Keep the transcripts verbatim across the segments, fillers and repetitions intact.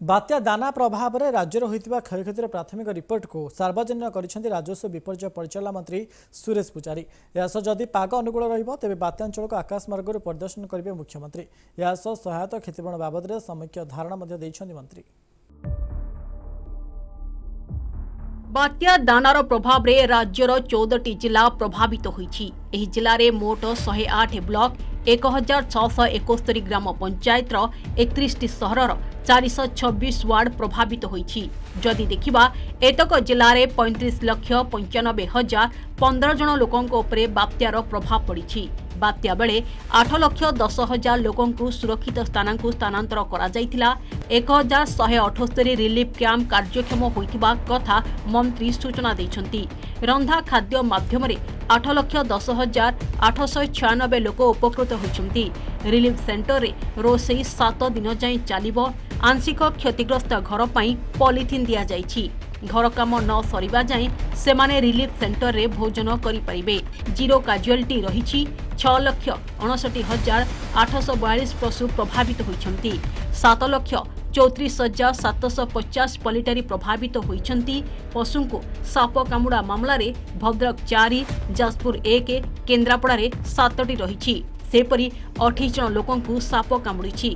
बात्या दाना प्रभाव में राज्य होता क्षयक्षतिर प्राथमिक रिपोर्ट को सार्वजनिक कर राजस्व विपर्य परिचालना मंत्री सुरेश पूजारी। यास जदि पाग अनुकूल तेज बात्यांचल को आकाशमार्ग परिदर्शन करेंगे मुख्यमंत्री। यास सहायता क्षतिपूरण बाबद समीक्षा धारणा मंत्री। बात्या दानार प्रभाव में राज्यर चौदह जिला प्रभावित होइछि। एही जिले में मोट सौ आठ ब्लॉक एक हजार छःश एकस्तरी ग्राम पंचायत एकतीस सहर चार सौ छब्बीस वार्ड प्रभावित होइछि। जदि देखिबा एतक जिले में पैंतीस लक्ष पंचानबे हजार पंद्रह जन लोकों उपरे बात्यार प्रभाव पड़ी। बात्या बेले आठ लक्ष दस हजार लोकों सुरक्षित स्थान को स्थानांतर करा जायतिला। एक हजार शहे अठस्तरी रिलीफ कैंप कार्यक्षम होइतिबा कथा मंत्री सूचना दैछंती। रंधा खाद्य माध्यम आठ लक्ष दस हजार आठ सौ छियानबे लोक उपकृत होइछंती। रिलीफ सेंटर रे रोसई सात दिन जाए चलिबो। आंशिक क्षतिग्रस्त घर पाई पॉलिथिन दिया जाइछि। घर काम न सरिबा जाए सेमाने रिलीफ सेंटर रे भोजन करि परिबे। जीरो काजुअलिटी रहिछि। छह लक्ष उनसठ हजार आठ सौ बयालीस पशु प्रभावित होइछंती। सात लक्ष चौतीस हजार सात सौ पचास पलिटारी प्रभावित होइछंती। पशु को साप कामुड़ा मामला रे भद्रक चार, जाजपुर एक, केन्द्रापड़ा रे सातटी रहिछि। सेपरि अठाईस जन लोकों को साप कामुड़िछि।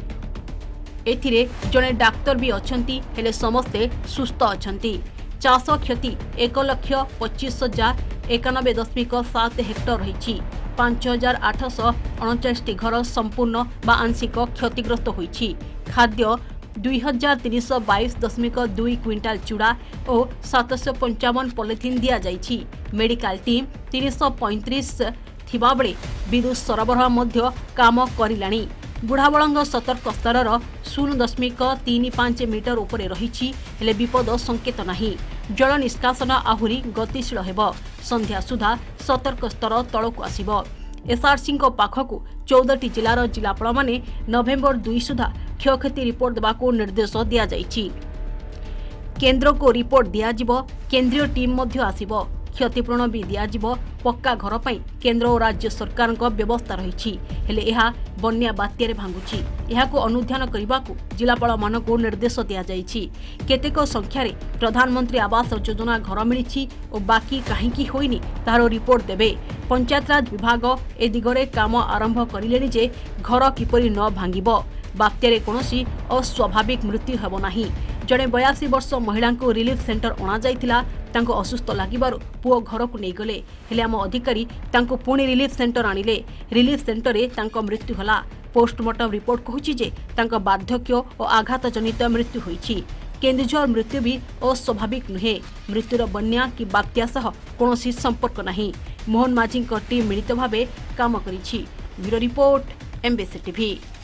एथिरे जने डाक्तर भी अछंती हेले समस्ते सुस्थ अछंती। चाष क्षति एक लक्ष पच्चीस हजार एकानबे दशमिक सात हेक्टर रही। पांच हजार आठ सौ अणचाश घर संपूर्ण बा आंशिक क्षतिग्रस्त होइछि। खाद्य दुई हजार तीन सौ बैश दशमिक दुई क्विंटाल चूड़ा और सात सौ पंचावन पॉलिथिन दिया जाइछि। मेडिकल टीम तीन सौ पैंतीस थिबा बेले विद्युत सरबराह मध्य काम करिलाणी। बुढ़ाबलंग सतर्क स्तर शून्य दशमिक तीन पांच मीटर उपरे रही। हेले विपद संकेत नहीं। जल निष्कासन आहुरी गतिशील हेब। संध्या सुधा सतर्क स्तर तलक आसिब। एसआरसी पाखकु चौदह जिलार जिलापाल माने नवेम्बर दुई सुधा क्षयक्षति रिपोर्ट देवाको निर्देश दिया जाइछि। केंद्र को रिपोर्ट दियाजिब। केंद्रीय टीम मध्य आसिब। क्षतिपूरण भी दियाजिब। पक्का घर पाई केंद्र और राज्य सरकार व्यवस्था रही। हेले यह बन्या बात्यारे भांगुछि। यहाको अनुध्यान करबाकू जिलापाल मानकू निर्देश दिया जाइछि। केतेक संख्यारे प्रधानमंत्री आवास योजना घर मिलिछि और बाकी काहींकी होइनी तार रिपोर्ट देबे। पंचायतराज विभाग ए दिगरे काम आरंभ करिलेनि जे घर किपरि न भांगिब। बात्यारे कोनोसी अस्वाभाविक मृत्यु हेबो नाही। जड़े बयासी वर्ष महिला को रिलीफ सेंटर अणा जाइथिला। तांको असुस्थ लागिबारु पुओ घर को नहीं गले। हेले आम अधिकारी तांको पुणी रिलीफ सेंटर आनिले। रिलीफ सेंटर रे तांको मृत्यु हला। पोस्टमार्टम रिपोर्ट कहूछि जे तांको बार्धक्य और आघात जनित मृत्यु होइछि। केन्दुझर मृत्यु भी अस्वाभाविक नुहे। मृत्युर बन्या कि बात्या सह कोनोसी संपर्क नहीं। मोहन माझी टीम मिलित भावे काम करिछि। Bureau report MBC TV.